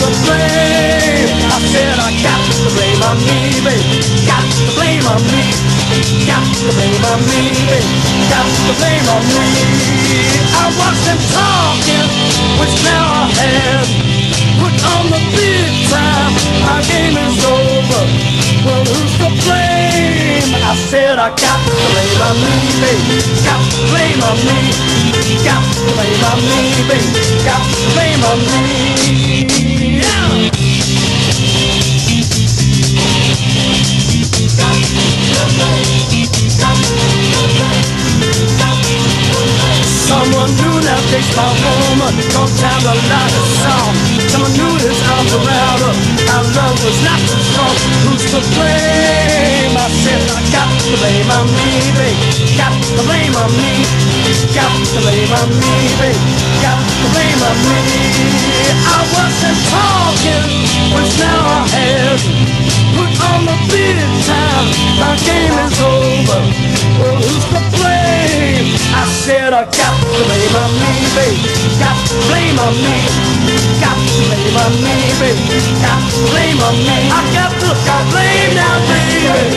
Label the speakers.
Speaker 1: to blame? I said I got to blame on me, baby. Got to blame on me. Got to blame on me, baby. Got to blame on me. I wasn't talking, which now I have. Put on the big time, my game is over. Well, who's to blame? I said I got to blame on me, baby. Got to blame on me. Got to blame on me, baby. Got to blame on me. Yeah. Someone new now takes my woman, don't have a lot of song. Someone knew his arms around her, our love was not too strong. Who's to blame? I said I got to blame on me, baby. Got to blame on me. Got to blame on me, baby. Got to blame on me. I wasn't talking, which now I have. Put on the big time, my game is over. Well, who's to blame? I said I got to blame on me, baby. Got to blame on me. Got to blame on me, baby. Got to blame on me. I got to blame now, baby.